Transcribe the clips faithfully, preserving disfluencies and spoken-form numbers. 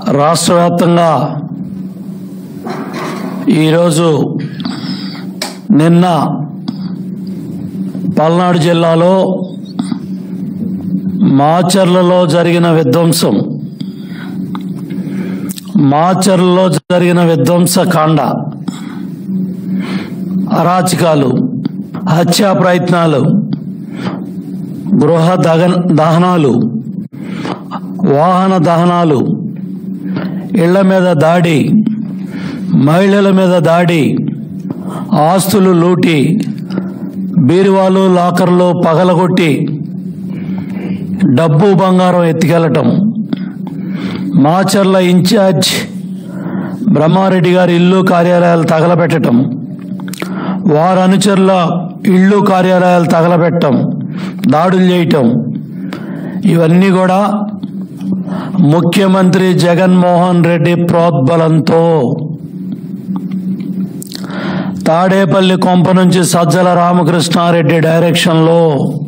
రాష్ట్ర వ్యాప్తంగా ఈరోజు నిన్న పల్నాడు జిల్లాలో మాచర్లలో జరిగిన విధ్వంసం మాచర్లలో జరిగిన విధ్వంసకాండ, అరాచకాలు, హత్యా ప్రయత్నాలు, గృహ దహనాలు, వాహన దహనాలు, ఇళ్ల మీద దాడి, మహిళల మీద దాడి, ఆస్తులు లూటి, బీరువాలు లాకర్లు పగలగొట్టి డబ్బు బంగారం ఎత్తుకెళ్లటం, మాచర్ల ఇన్ఛార్జ్ బ్రహ్మారెడ్డి గారి ఇల్లు కార్యాలయాలు తగలబెట్టడం, వారి అనుచరుల ఇళ్ళు కార్యాలయాలు తగలబెట్టడం, దాడులు చేయటం, ఇవన్నీ కూడా ముఖ్యమంత్రి జగన్మోహన్ రెడ్డి ప్రోద్బలంతో తాడేపల్లి కొంప నుంచి సజ్జల రామకృష్ణారెడ్డి డైరెక్షన్లో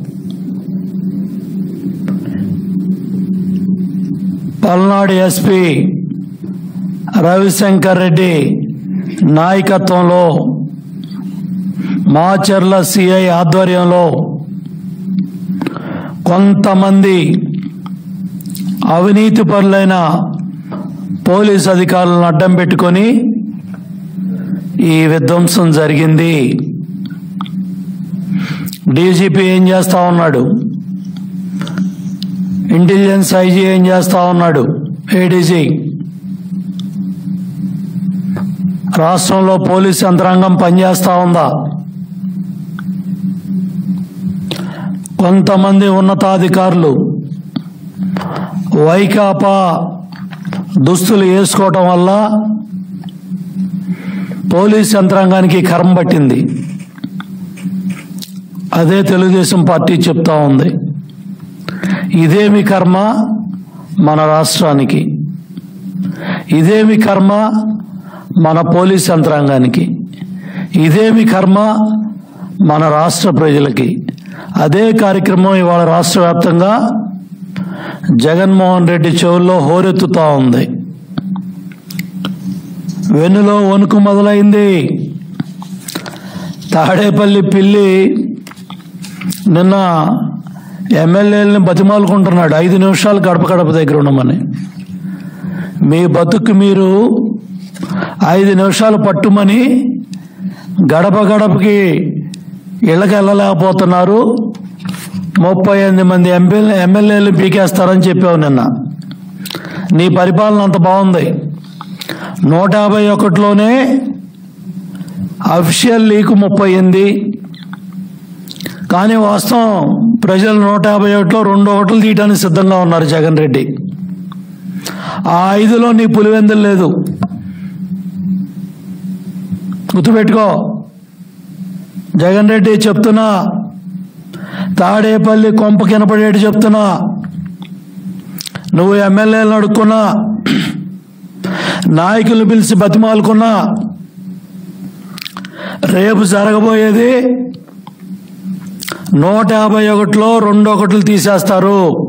పల్నాడు ఎస్పీ రవిశంకర్ రెడ్డి నాయకత్వంలో మాచర్ల సిఐ ఆధ్వర్యంలో కొంతమంది అవినీతి పరులైన పోలీస్ అధికారులను అడ్డం పెట్టుకొని ఈ విధ్వంసం జరిగింది. డీజీపీ ఏం చేస్తా ఉన్నాడు, ఇంటెలిజెన్స్ ఐజీ ఏం చేస్తా ఉన్నాడు, ఏడీజీ, రాష్ట్రంలో పోలీస్ యంత్రాంగం పనిచేస్తా ఉందా? కొంతమంది ఉన్నతాధికారులు వైకాపా దుస్తులు వేసుకోవటం వల్ల పోలీస్ యంత్రాంగానికి కర్మ పట్టింది. అదే తెలుగుదేశం పార్టీ చెప్తా ఉంది. ఇదేమి కర్మ మన రాష్ట్రానికి, ఇదేమి కర్మ మన పోలీస్ యంత్రాంగానికి, ఇదేమి కర్మ మన రాష్ట్ర ప్రజలకి. అదే కార్యక్రమం ఇవాళ రాష్ట్ర వ్యాప్తంగా జగన్మోహన్ రెడ్డి చెవుల్లో హోరెత్తుతా ఉంది. వెన్నులో వణుకు మొదలైంది. తాడేపల్లి పిల్లి నిన్న ఎమ్మెల్యేలని బతిమాలుకుంటున్నాడు, ఐదు నిమిషాలు గడప గడప దగ్గర ఉండమని. మీ బతుకు మీరు ఐదు నిమిషాలు పట్టుమని గడప గడపకి ఇళ్ళకి వెళ్ళలేకపోతున్నారు, ముప్పై ఎనిమిది మంది ఎంపీ ఎమ్మెల్యేలు పీకేస్తారని చెప్పావు నిన్న. నీ పరిపాలన అంత బాగుంది. నూట యాభై ఒకటిలోనే అఫీషియల్ లీకు ముప్పై ఎనిమిది, కానీ వాస్తవం ప్రజలు నూట యాభై ఒకటిలో రెండు ఒకట్లు తీయడానికి సిద్ధంగా ఉన్నారు జగన్ రెడ్డి. ఆ ఐదులో నీ పులివెందులు లేదు, గుర్తుపెట్టుకో. జగన్ రెడ్డి చెప్తున్నా, తాడేపల్లి కొంప కినపడేటి చెప్తున్నా, నువ్వు ఎమ్మెల్యేలను అడుక్కున్నా, నాయకులు పిలిచి బతిమాలుకున్నా, రేపు జరగబోయేది నూట యాభై ఒకటిలో రెండు ఒకట్లు తీసేస్తారు.